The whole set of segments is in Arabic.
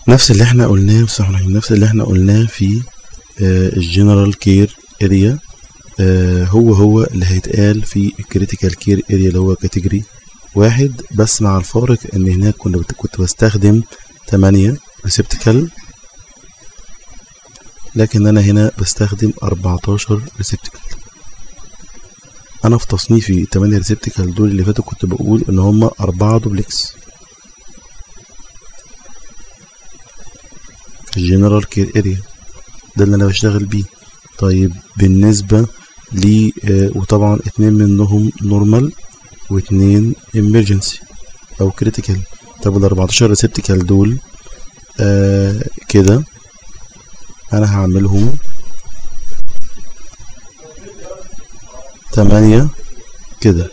نفس اللي احنا قلناه نفس اللي احنا قلناه في الجنرال كير اريا، هو اللي هيتقال في الكريتيكال كير اريا اللي هو كاتيجوري واحد، بس مع الفارق ان هناك كنت بستخدم 8 ريسبتيكال، لكن انا هنا بستخدم 14 ريسبتيكال. انا في تصنيفي 8 ريسبتيكال دول اللي فاتوا كنت بقول ان هما 4 دوبلكس في الجنرال كير اريا، ده اللي انا بشتغل بيه. طيب بالنسبة لي وطبعا 2 منهم نورمال و2 امرجنسي او كريتيكال. طب ال 14 ريسبتيكال دول كده انا هعملهم 8 كده،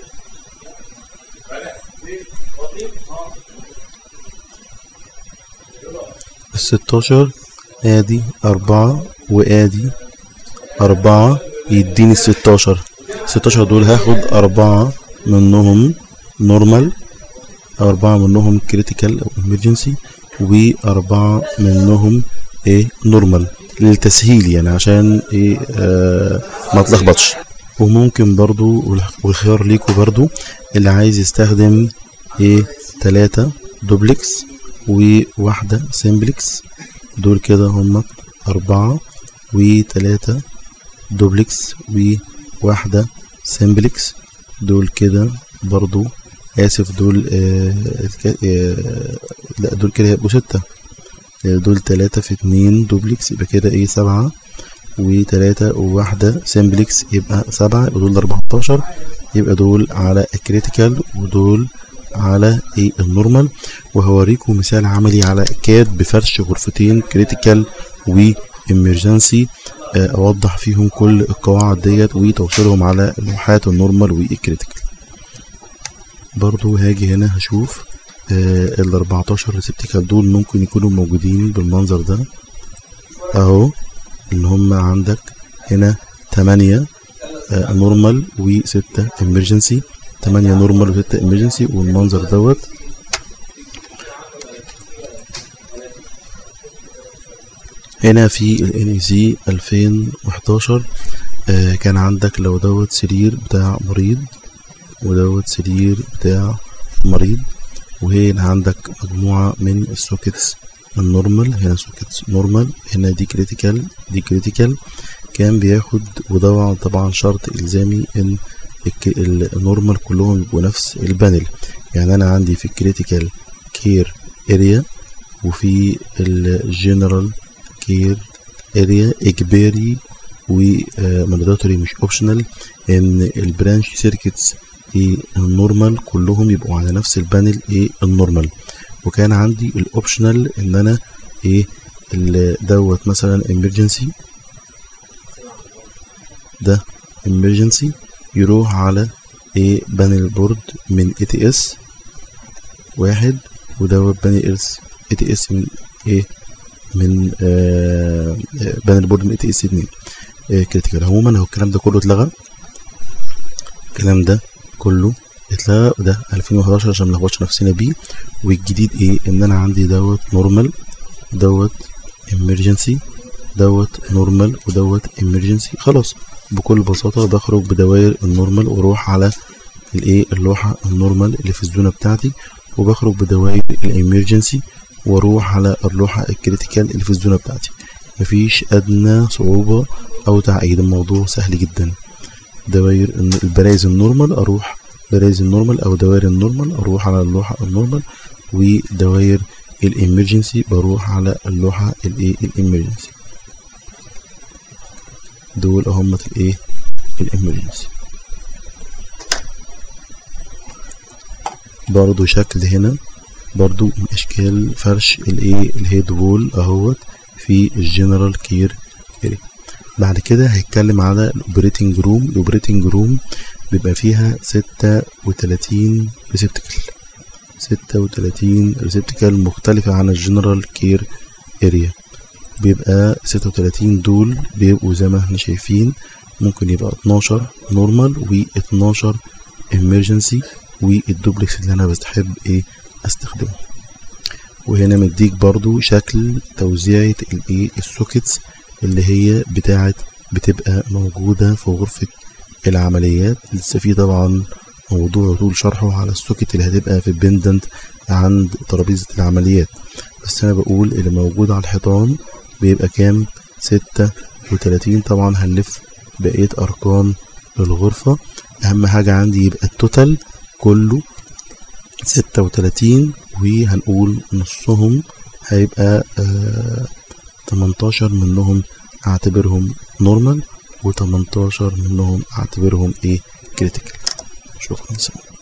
ال16 ادي 4 وادي 4 يديني ال16 دول هاخد 4 منهم نورمال، 4 منهم كريتيكال او امرجنسي، و4 منهم نورمال للتسهيل يعني عشان ما اتلخبطش. وممكن برضو والخيار ليكوا برضو اللي عايز يستخدم 3 دوبلكس وواحدة سيمبلكس، دول كده هم 4 و3 دوبلكس وواحدة سيمبلكس، دول كده برضو دول لا دول كده هيبقوا 6، دول 3 في 2 دوبلكس يبقى كده 7، و3 وواحدة سيمبلكس يبقى 7، يبقى دول 14، يبقى دول على الكريتيكال ودول على النورمال. وهوريكم مثال عملي على كاد بفرش غرفتين كريتيكال وامرجنسي، اوضح فيهم كل القواعد ديت وتوصيلهم على لوحات النورمال والكريتيكال. برضو هاجي هنا هشوف ال 14 ريسبتيكال دول ممكن يكونوا موجودين بالمنظر ده اهو، ان هم عندك هنا 8 نورمال و6 امرجنسي، 8 نورمال و6 امرجنسي، والمنظر دوت. هنا في ال NEC 2011 كان عندك لو دوت سرير بتاع مريض ودوت سرير بتاع مريض، وهنا عندك مجموعة من السوكيتس النورمال، هنا سوكيتس نورمال، هنا دي كريتيكال كان بياخد. وده طبعا شرط الزامي ان النورمال كلهم يبقوا نفس البانل، يعني انا عندي في الكريتيكال كير اريا وفي الجنرال كير اريا اجباري ومانداتوري مش اوبشنال ان البرانش سيركتس النورمال كلهم يبقوا على نفس البانل النورمال. وكان عندي الاوبشنال ان انا دوت مثلا emergency، ده emergency يروح على بانل بورد من ATS 1، ودوت بانل ATS من من بانل بورد من ATS 2 كريتيكال. عموما هو الكلام ده كله اتلغى، الكلام ده كله اتلغى، وده 2011 عشان ملخبطش نفسنا بيه. والجديد ان انا عندي دوت نورمال، دوت emergency، دوت نورمال، ودوت emergency. خلاص بكل بساطة بخرج بدوائر النورمال واروح على اللوحة النورمال اللي في الزونة بتاعتي، وبخرج بدوائر الامرجنسي واروح على اللوحة الكريتيكال اللي في الزونة بتاعتي. مفيش ادنى صعوبة او تعقيد، الموضوع سهل جدا. دوائر البرايز النورمال اروح برايز النورمال او دوائر النورمال اروح على اللوحة النورمال، ودوائر الامرجنسي بروح على اللوحة الامرجنسي. دول هم الامرجنسي. برضو شكل هنا برضو من اشكال فرش الهيد وول اهوت في الجنرال كير اريا. بعد كده هيتكلم على الاوبريتنج روم. الاوبريتنج روم بيبقى فيها 36 ريسبتكل، 36 ريسبتكل مختلفة عن الجنرال كير اريا. بيبقى 36 دول بيبقوا زي ما احنا شايفين، ممكن يبقى 12 نورمال و12 امرجنسي، والدوبلكس اللي انا بستحب استخدمه. وهنا مديك برضو شكل توزيعة السوكيتس اللي هي بتبقى موجودة في غرفة العمليات. لسه في طبعا موضوع طول شرحه على السوكيت اللي هتبقى في البندنت عند ترابيزة العمليات، بس انا بقول اللي موجود على الحيطان بيبقى كام؟ 36. طبعا هنلف بقية ارقام الغرفة. اهم حاجة عندي يبقى التوتال كله 36، وهنقول نصهم هيبقى 18 منهم اعتبرهم نورمال، و18 منهم اعتبرهم كريتيكال. شكرا.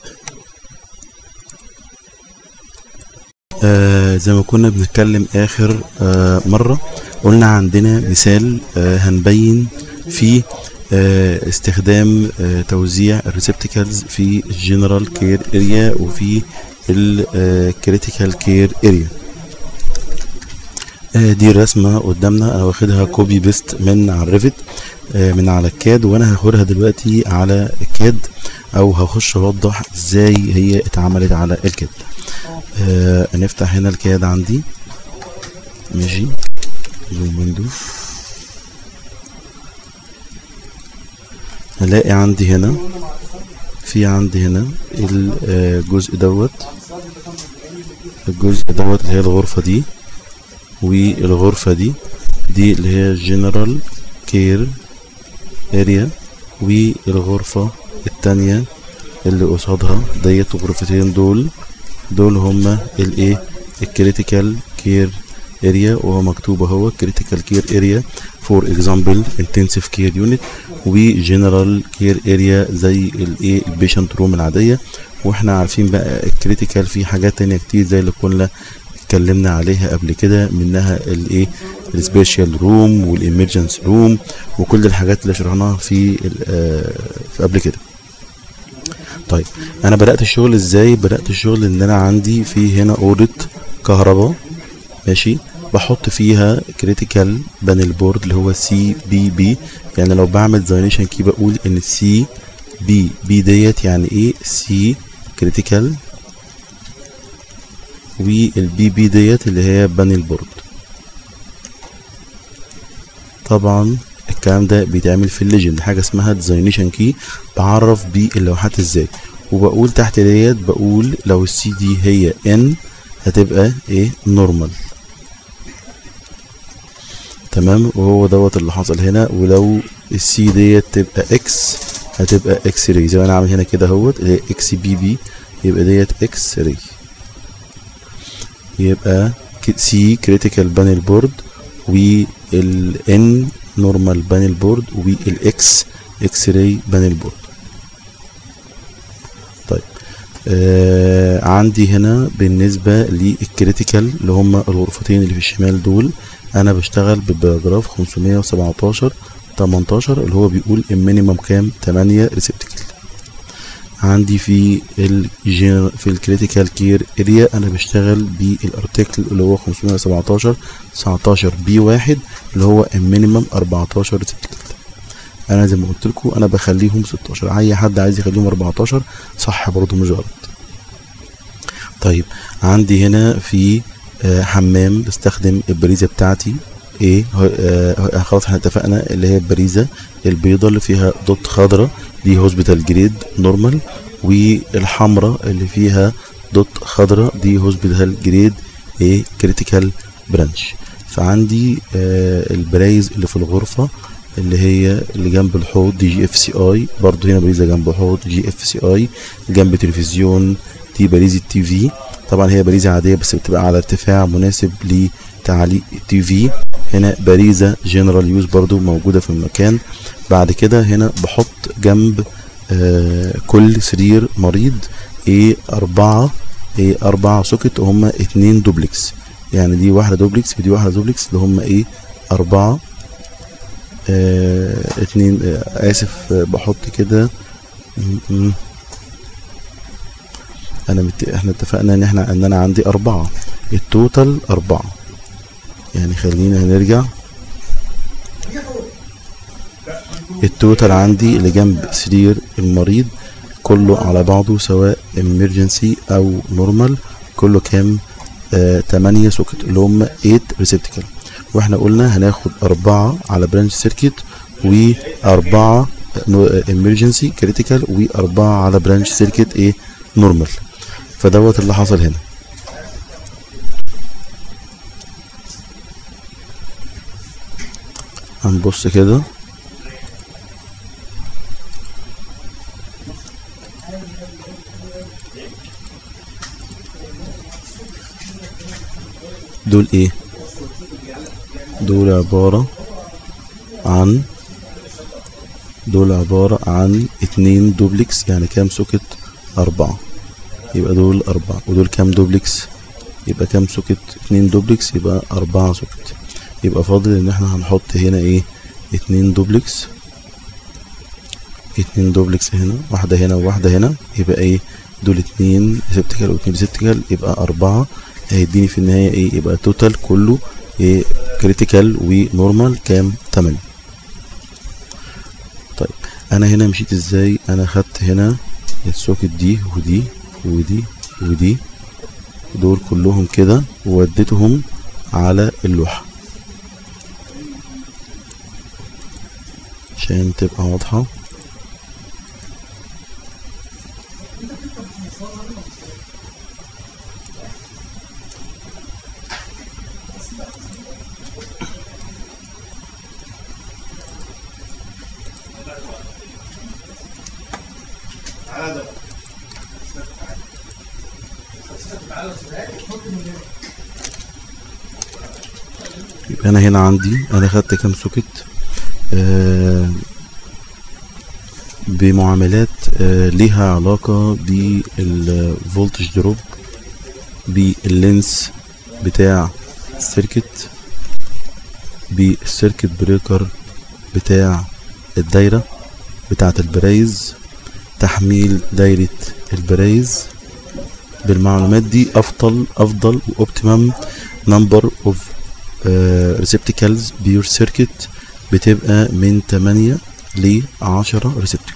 زي ما كنا بنتكلم اخر مرة، قلنا عندنا مثال هنبين فيه استخدام توزيع الريسبتكلز في الجنرال كير اريا وفي الكريتيكال كير اريا. دي الرسمة قدامنا، انا واخدها كوبي بيست من على الريفت من على الكاد، وانا هاخدها دلوقتي على الكاد او هخش اوضح ازاي هي اتعملت على الكاد. نفتح هنا الكاد عندي، ماشي، زوم ويندو، هلاقي عندي هنا الجزء دوت اللي هي الغرفة دي، والغرفة دي اللي هي جنرال كير اريا، والغرفة التانية اللي قصادها ديت الغرفتين دول هما الكريتيكال كير اريا، وهو مكتوب اهو كريتيكال كير اريا فور اكزامبل انتنسيف كير يونت، وجنرال كير اريا زي البيشنت روم العاديه. واحنا عارفين بقى الكريتيكال في حاجات تانية كتير زي اللي كنا اتكلمنا عليها قبل كده، منها السبيشال روم والامرجنسي روم وكل الحاجات اللي شرحناها في قبل كده. طيب انا بدأت الشغل ازاي؟ بدأت الشغل ان انا عندي في هنا اوضة كهرباء، ماشي، بحط فيها كريتيكال بانل بورد اللي هو سي بي بي. يعني لو بعمل داينيشن كي بقول ان سي بي بي ديت يعني ايه؟ سي كريتيكال، والبي بي ديت اللي هي بانل بورد. طبعا الكلام ده بيتعمل في الليجند حاجه اسمها ديزاينيشن كي، بعرف بيه اللوحات ازاي، وبقول تحت ديت بقول لو السي دي هي ان هتبقى نورمال، تمام، وهو دوت اللي حصل هنا. ولو السي ديت تبقى اكس هتبقى اكس راي، زي ما انا عامل هنا كده اهوت اللي هي اكس بي بي، يبقى ديت اكس راي، يبقى سي كريتيكال بانل بورد، والان نورمال بانل بورد، والاكس اكس راي بانل بورد. طيب عندي هنا بالنسبه للكريتيكال اللي هم الغرفتين اللي في الشمال دول، انا بشتغل بالباراجراف 517 18 اللي هو بيقول المينيمم كام؟ 8 ريسبتكل. عندي في الكريتيكال كير اريا انا بشتغل بالارتكل اللي هو 517 19 بي 1 اللي هو المينيمم 14 ريسبتكل. انا زي ما قلت لكم انا بخليهم 16، اي حد عايز يخليهم 14 صح برضه مش غلط. طيب عندي هنا في حمام بستخدم البريزه بتاعتي خلاص احنا اتفقنا اللي هي البريزه البيضه اللي فيها دوت خضراء دي هوسبيتال جريد نورمال، والحمراء اللي فيها دوت خضراء دي هوسبيتال جريد كريتيكال برانش. فعندي البرايز اللي في الغرفه اللي هي اللي جنب الحوض دي جي اف سي اي، برضو هنا بريزه جنب الحوض جي اف سي اي، جنب تلفزيون دي بريزه تي في. طبعا هي بريزه عاديه بس بتبقى على ارتفاع مناسب لتعليق تي في. هنا بريزه جنرال يوز برضو موجوده في المكان. بعد كده هنا بحط جنب كل سرير مريض أربعة سوكت، وهم 2 دوبلكس، يعني دي واحدة دوبلكس ودي واحدة دوبلكس اللي هم 4 2 آسف بحط كده احنا اتفقنا ان انا عندي 4 التوتال 4، يعني خلينا هنرجع التوتال عندي اللي جنب سرير المريض كله على بعضه سواء emergency او نورمال كله كام؟ 8 سوكت اللي هم 8 ريسبتكل، واحنا قلنا هناخد 4 على برانش سيركت و4 emergency critical و4 على برانش سيركت ايه نورمال. فدوت اللي حصل هنا. هنبص كده دول ايه؟ دول عبارة عن 2 دوبلكس. يعني كام سوكت؟ 4. يبقى دول 4. ودول كام دوبلكس؟ يبقى كام سوكت؟ 2 دوبلكس، يبقى 4 سوكت. يبقى فاضل ان احنا هنحط هنا ايه؟ 2 دوبلكس. 2 دوبلكس هنا، واحدة هنا وواحدة هنا، يبقى ايه؟ دول 2 ريسبتكل و2 ريسبتكل، يبقى 4. هيديني في النهاية ايه؟ يبقى توتال كله ايه؟ كريتيكال ونورمال كام؟ 8. طيب انا هنا مشيت ازاي؟ انا خدت هنا السوكت دي ودي ودي ودي دول كلهم كده ووديتهم على اللوحة عشان تبقى واضحة. يبقى انا هنا عندي انا خدت كام سوكت بمعاملات ليها علاقة بالفولتج دروب، باللينس بتاع السيركت، بالسيركت بريكر بتاع الدايرة بتاعة البرايز، تحميل دايرة البرايز. بالمعلومات دي افضل واوبتيمم نمبر اوف ريسبتكلز بيور سيركت بتبقى من 8 ل 10 ريسبتكل.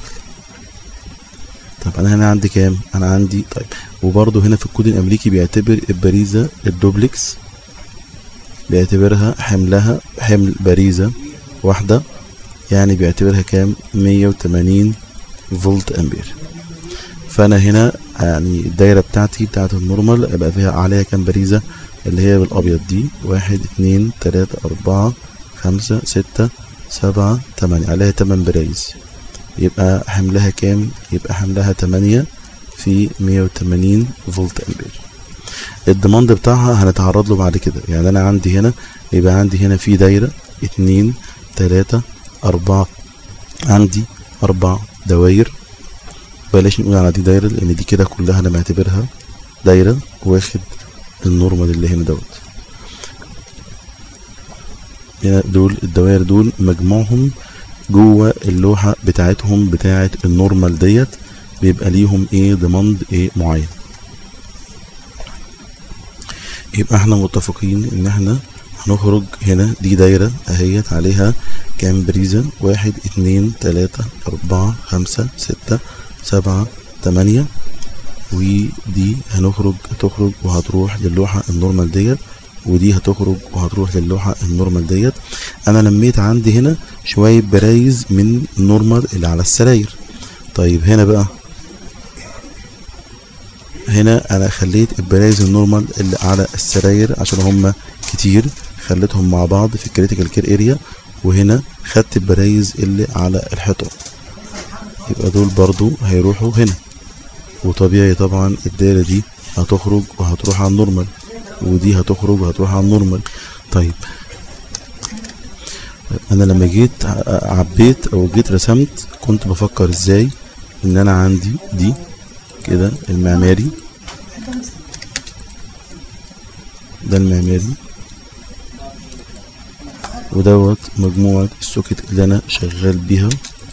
طب انا هنا عندي كام؟ انا عندي طيب. وبرضو هنا في الكود الامريكي بيعتبر البريزة الدوبلكس بيعتبرها حمل باريزة واحدة، يعني بيعتبرها كام؟ 180 فولت امبير. فانا هنا يعني الدايرة بتاعتي بتاعت النورمال يبقى فيها عليها كام باريزة؟ اللي هي بالابيض دي 1 2 3 4 5 6 7 8 عليها 8 برايز. يبقى حملها كام؟ يبقى حملها 8 في 180 فولت امبير. الديماند بتاعها هنتعرض له بعد كده. يعني انا عندي هنا يبقى عندي هنا في دايرة 2 3 4 عندي 4 دواير. بلاش نقول على دي دايرة لان دي كده كلها انا معتبرها دايرة واخد النورمال اللي هنا دوت. هنا دول الدوائر دول مجموعهم جوه اللوحة بتاعتهم بتاعت النورمال ديت بيبقى ليهم ايه؟ ضماند ايه معين. يبقى احنا متفقين ان احنا هنخرج هنا دي دايرة اهيت عليها كام بريزة؟ 1 2 3 4 5 6 7 8. ودي هتخرج وهتروح للوحة النورمال ديت، ودي هتخرج وهتروح للوحة النورمال ديت. انا لميت عندي هنا شوية برايز من النورمال اللي على السراير. طيب هنا بقى هنا انا خليت البرايز النورمال اللي على السراير عشان هما كتير خليتهم مع بعض في الكريتيكال كير اريا، وهنا خدت البرايز اللي على الحيطان. يبقى دول برضو هيروحوا هنا، وطبيعي طبعا الدايرة دي هتخرج وهتروح على النورمال، ودي هتخرج وهتروح على النورمال. طيب انا لما جيت عبيت او جيت رسمت كنت بفكر ازاي؟ ان انا عندي دي كده المعماري، ده المعماري، ودوت مجموعة السوكت اللي انا شغال بيها.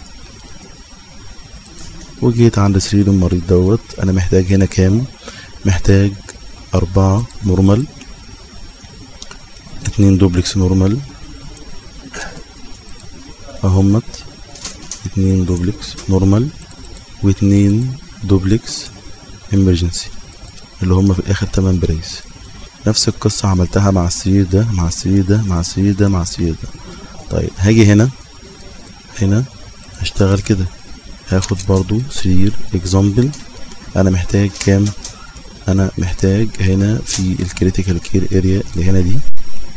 وجيت عند سرير المريض دوت انا محتاج هنا كام؟ محتاج 4 نورمال، 2 دوبلكس نورمال اهمت، 2 دوبلكس نورمال و2 دوبلكس امرجنسي اللي هم في الاخر 8 برايز. نفس القصة عملتها مع السرير ده مع السرير ده مع السرير ده مع السرير ده. طيب هاجي هنا هشتغل كده، هاخد برضو سرير اكزامبل. انا محتاج كام؟ انا محتاج هنا في الكريتيكال كير اريا اللي هنا دي،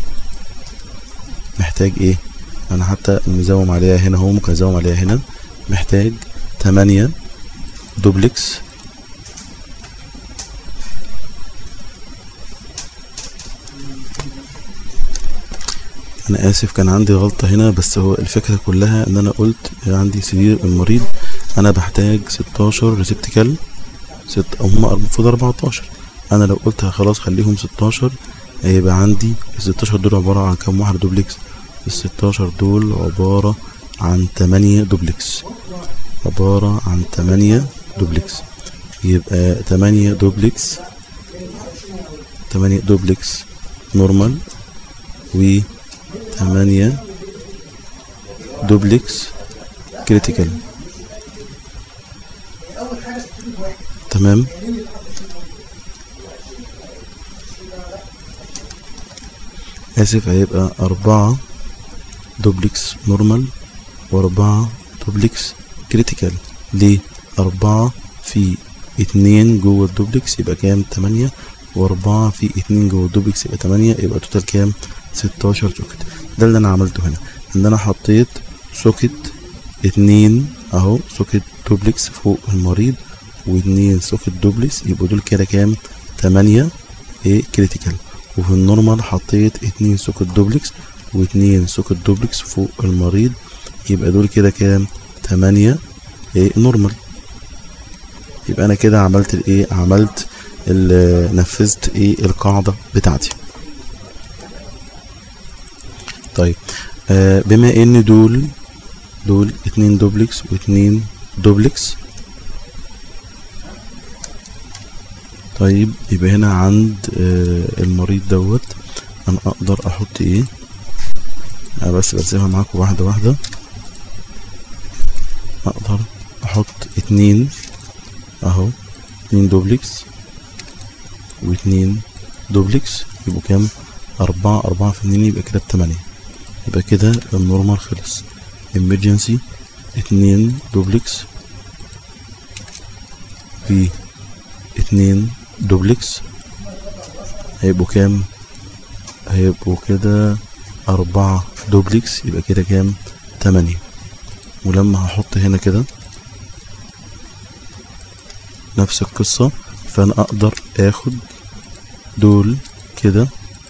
محتاج ايه؟ انا حتى مزوم عليها هنا اهو، ممكن ازوم عليها هنا. محتاج 8 دوبلكس. انا اسف كان عندي غلطة هنا، بس هو الفكرة كلها ان انا قلت عندي سرير المريض انا بحتاج 16 ريسبتيكال، هم المفروض 14. انا لو قلت خلاص خليهم 16 هيبقى عندي ال 16 دول عبارة عن كام واحد دوبلكس؟ ال 16 دول عبارة عن 8 دوبلكس، عبارة عن 8 دوبلكس. يبقى 8 دوبلكس، 8 دوبلكس نورمال، و 8 دوبلكس كريتيكال. تمام. اسف، هيبقى 4 دوبلكس نورمال و4 دوبلكس كريتيكال. ليه؟ 4 في 2 جوه الدوبلكس يبقى كام؟ 8، و4 في 2 جوه الدوبلكس يبقى 8، يبقى توتال كام؟ 16 سوكت. ده اللي انا عملته هنا، ان انا حطيت سوكت 2 اهو، سوكت دوبلكس فوق المريض و2 سوكت دوبلكس، يبقوا دول كده كام؟ 8 ايه كريتيكال. وفي النورمال حطيت 2 سوكت دوبلكس و2 سوكت دوبلكس فوق المريض، يبقى دول كده كام؟ 8 ايه نورمال. يبقى انا كده عملت الايه؟ عملت نفذت ايه القاعدة بتاعتي. طيب بما ان دول 2 دوبلكس و2 دوبلكس، طيب يبقى هنا عند المريض دوت انا اقدر احط ايه؟ انا بس برسمها معاكم واحدة واحدة. اقدر احط 2 اهو، 2 دوبلكس و2 دوبلكس، يبقوا كام؟ 4 في 2 يبقى كده ب8. يبقى كده النورمال خلص. emergency 2 دوبلكس في 2 دوبلكس هيبقوا كام؟ هيبقوا كده 4 دوبلكس، يبقى كده كام؟ 8. ولما هحط هنا كده نفس القصة، فانا اقدر اخد دول كده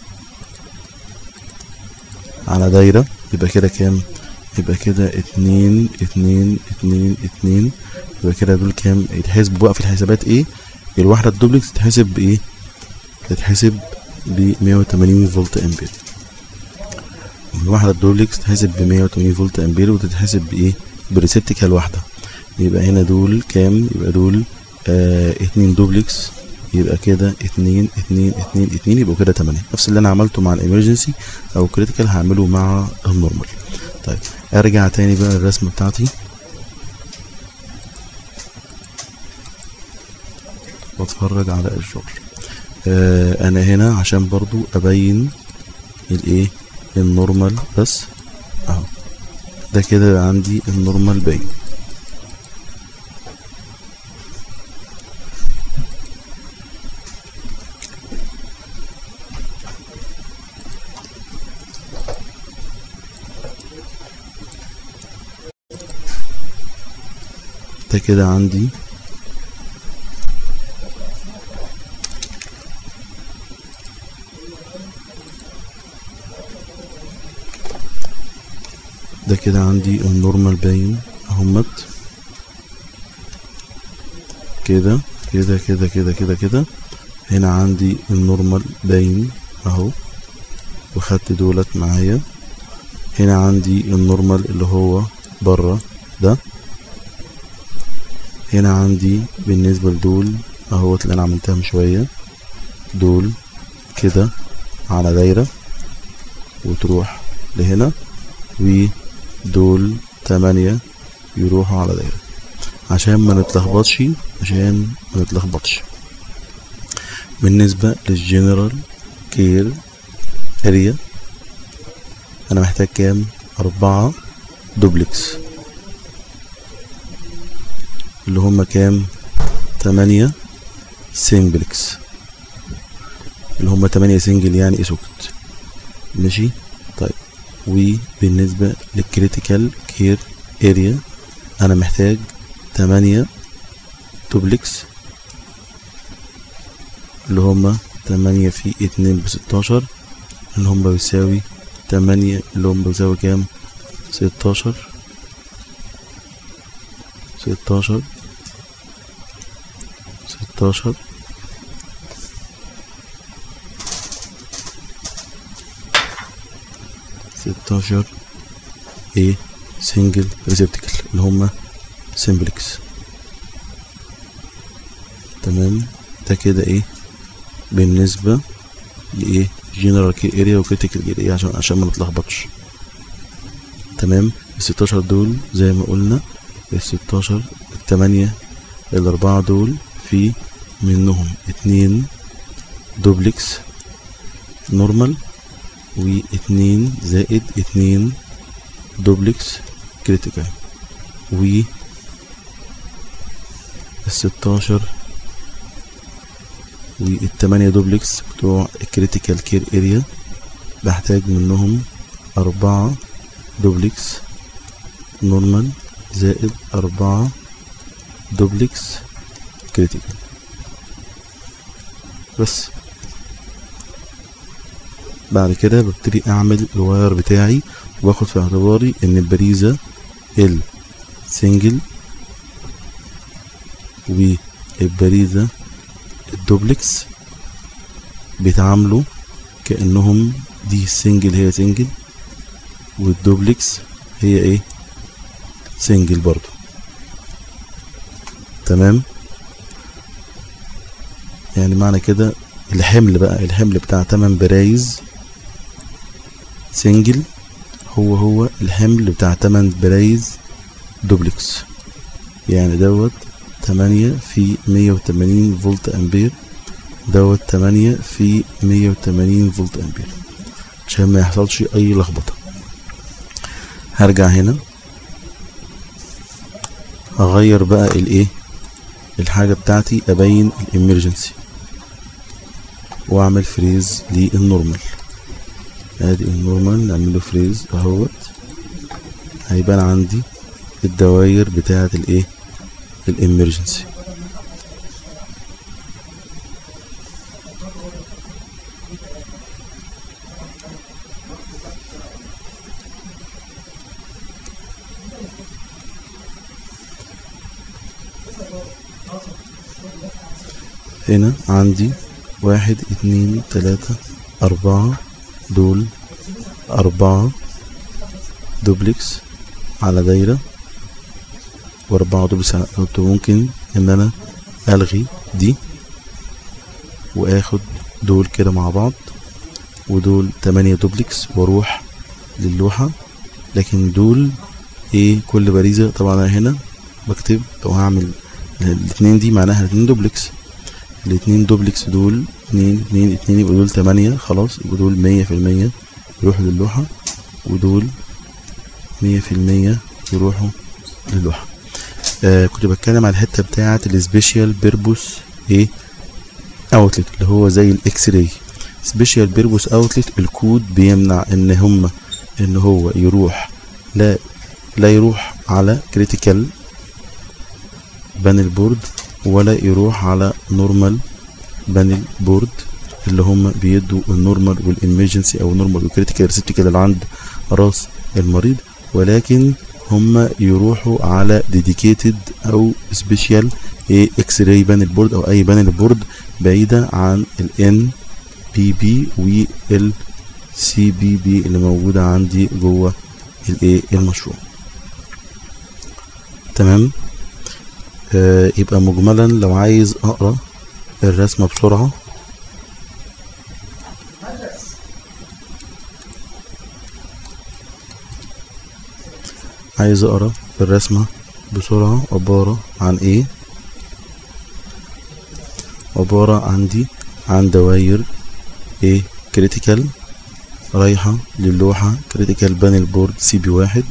على دايرة، يبقى كده كام؟ يبقى كده 2 2 2 2، يبقى كده دول كام؟ يتحسبوا بقى في الحسابات ايه؟ الواحدة الدوبلكس تتحسب بايه؟ تتحسب ب 180 فولت امبير. الواحدة الدوبلكس تتحسب ب 180 فولت امبير، وتتحسب بايه؟ بريسبتيكال واحدة. يبقى هنا دول كام؟ يبقى دول 2 دوبلكس، يبقى كده 2 2 2 2، يبقوا كده 8. نفس اللي انا عملته مع الامرجنسي او كريتيكال هعمله مع النورمال. طيب ارجع تاني بقى الرسمة بتاعتي واتفرج على الشغل. انا هنا عشان برضو ابين الايه؟ النورمال بس اهو، ده كده عندي النورمال باين. ده كده عندي النورمال باين اهمت كده كده كده كده كده كده. هنا عندي النورمال باين اهو، وخدت دولت معايا. هنا عندي النورمال اللي هو بره ده. هنا عندي بالنسبة لدول اهوت اللي انا عملتها من شوية، دول كده على دايرة وتروح لهنا، ودول 8 يروحوا على دايرة عشان ما نتلخبطش. بالنسبة للجنرال كير اريا انا محتاج كام؟ 4 دوبلكس اللي هما كام؟ 8 سيمبلكس اللي هما 8 سنجل يعني ايه سوكت. ماشي. طيب وبالنسبة للكريتيكال كير اريا انا محتاج 8 دوبلكس اللي هما 8 في 2 ب16 اللي هما بيساوي 8 اللي هما بيساوي كام؟ 16 16 16 16 ايه سنجل ريسبتكل اللي هما سمبلكس. تمام. ده كده ايه بالنسبة لايه جنرال كير اريا وكريتيكال كير اريا عشان ما نتلخبطش. تمام. ال16 دول زي ما قلنا ال16 ال8 ال4 دول في منهم 2 دوبلكس نورمال و2 زائد 2 دوبلكس كريتيكال و ال16 وال8 دوبلكس بتوع الكريتيكال كير اريا بحتاج منهم 4 دوبلكس نورمال زائد 4 دوبلكس كريتيكال بس. بعد كده ببتدي اعمل الواير بتاعي واخد في اعتباري ان البريزة السنجل والبريزة الدوبلكس بيتعاملوا كأنهم دي السنجل هي سنجل والدوبلكس هي ايه سنجل برضو. تمام. يعني معنى كده الحمل بتاع 8 برايز سنجل هو الحمل بتاع 8 برايز دوبلكس. يعني دوت 8 في 180 فولت امبير دوت 8 في 180 فولت امبير عشان ما يحصلش اي لخبطة. هرجع هنا هغير بقى الايه الحاجة بتاعتي ابين الامرجنسي واعمل فريز للنورمال. ادي النورمال نعمله فريز اهوت هيبان عندي الدواير بتاعة الايه الامرجنسي. هنا عندي 1 2 3 4 دول 4 دوبلكس على دايرة و4 دوبلكس على ممكن ان انا الغي دي واخد دول كده مع بعض ودول 8 دوبلكس واروح للوحة. لكن دول ايه كل باريزة طبعا انا هنا بكتب لو هعمل الاتنين دي معناها 2 دوبلكس. الاتنين دوبلكس دول 2 يبقى دول 8 خلاص يبقى دول 100% يروحوا للوحة ودول 100% يروحوا للوحة. كنت بتكلم على الحتة بتاعة السبيشال بيربوس ايه اوتلت اللي هو زي الاكس راي. سبيشال بيربوس اوتلت الكود بيمنع ان هو يروح لا يروح على كريتيكال بانل بورد ولا يروح على نورمال بانل بورد اللي هم بيدوا النورمال والامرجنسي او نورمال والكريتيكال ريسبتكل اللي عند راس المريض، ولكن هم يروحوا على ديديكيتد او سبيشال اكس راي بانل بورد او اي بانل بورد بعيده عن الان بي بي والسي بي بي اللي موجوده عندي جوه المشروع. تمام. يبقى مجملا لو عايز اقرا الرسمه بسرعه عبارة عن ايه؟ عبارة عندي عن دواير كريتيكال رايحة للوحة كريتيكال بانل بورد CB1.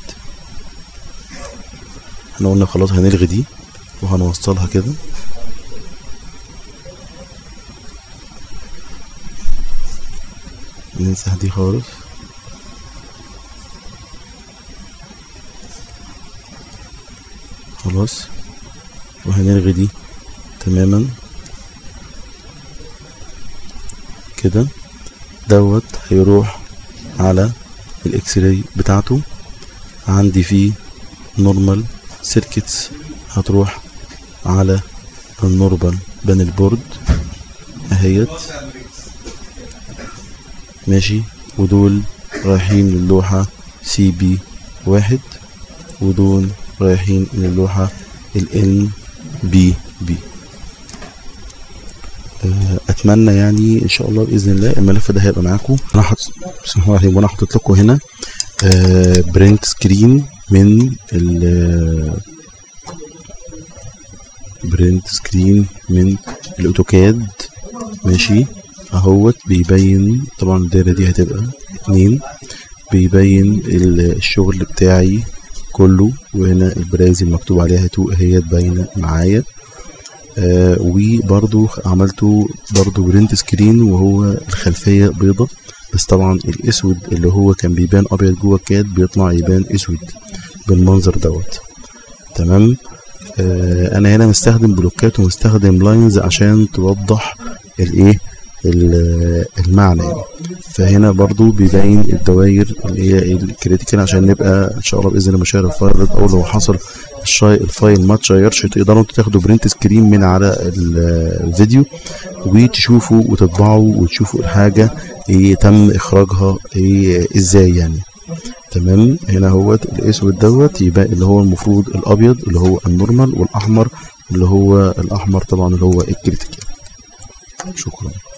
احنا قلنا خلاص هنلغي دي وهنوصلها كده. نمسح دي خالص. خلاص وهنلغي دي تماما كده. دوت هيروح على الاكس راي بتاعته. عندي فيه نورمال سيركتس هتروح على النورمال بانل بورد اهيت ماشي، ودول رايحين للوحة CB1 ودول رايحين للوحة NBB. اتمنى يعني ان شاء الله باذن الله الملف ده هيبقى معاكم. انا حاطط بسم الله الرحمن الرحيم، وانا حاطط لكم هنا برنت سكرين من برنت سكرين من الاوتوكاد ماشي اهوت. بيبين طبعا الدايره دي هتبقى 2، بيبين الشغل بتاعي كله، وهنا البرازي المكتوب عليها 2 اهي باينه معايا. وبرضو عملته برضو برنت سكرين وهو الخلفيه بيضه، بس طبعا الاسود اللي هو كان بيبان ابيض جوه الكاد بيطلع يبان اسود بالمنظر دوت تمام. انا هنا مستخدم بلوكات ومستخدم لاينز عشان توضح الايه المعنى يعني. فهنا برضو بيبين الدوائر اللي هي الكريتيكال عشان نبقى ان شاء الله باذن الله مشاهير الفايل او لو حصل الفايل ما تشيرش تقدروا انتوا تاخدوا برنت سكرين من على الفيديو وتشوفوا وتطبعوا وتشوفوا الحاجه ايه تم اخراجها ايه ازاي يعني تمام. هنا هوت الاسود دوت يبقى اللي هو المفروض الابيض اللي هو النورمال، والاحمر اللي هو الاحمر طبعا اللي هو الكريتيكال. شكرا.